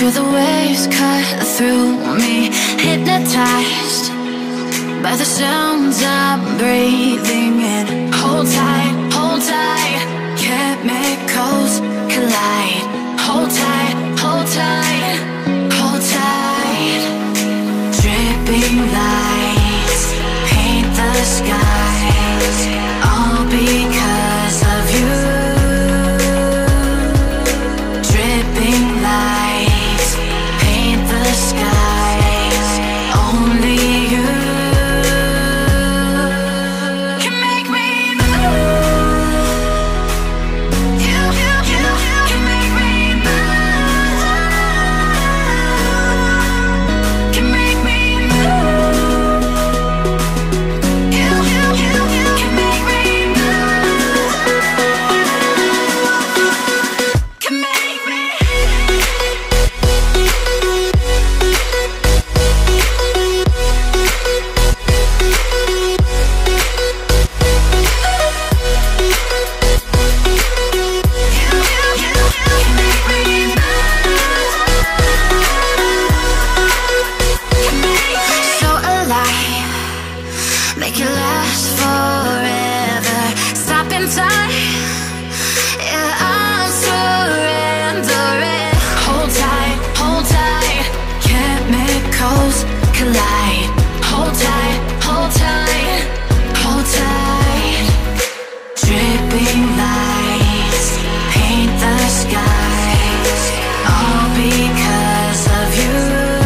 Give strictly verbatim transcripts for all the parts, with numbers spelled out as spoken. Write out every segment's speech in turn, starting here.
Feel the waves cut through me, hypnotized by the sounds I'm breathing in. Hold tight, hold tight, chemicals collide. Hold tight, hold tight, hold tight. Dripping lights paint the skies, all because of you. Dripping lights paint the skies, only you can make me move. You, you, you, you can make me move. Can make me move. You, you, you, you can make me move. Can make me. So alive, make it last forever. Stop in time, yeah, I'm surrendering. Hold tight, hold tight, chemicals collide. Hold tight, hold tight, hold tight. Dripping lights paint the skies, all because of you.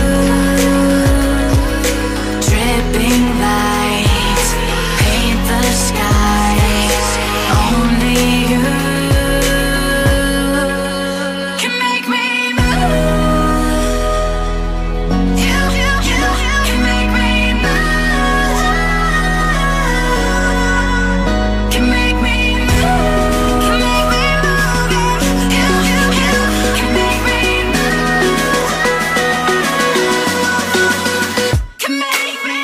Dripping lights paint the skies, only you can make me move. You, you, you, you can make me move. Can make me move. Can make me move. You, you, you can make me move. Can make me.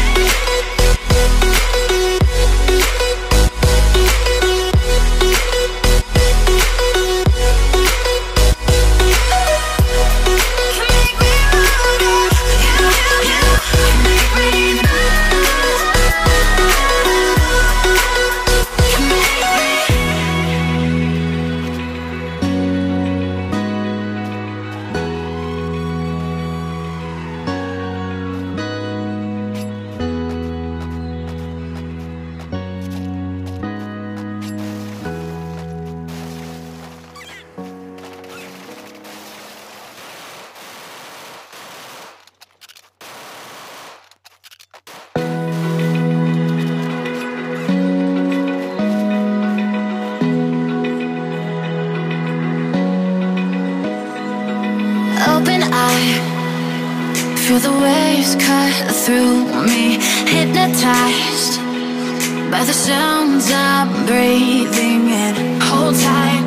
Open eye, feel the waves cut through me, hypnotized by the sounds I'm breathing in. Hold tight,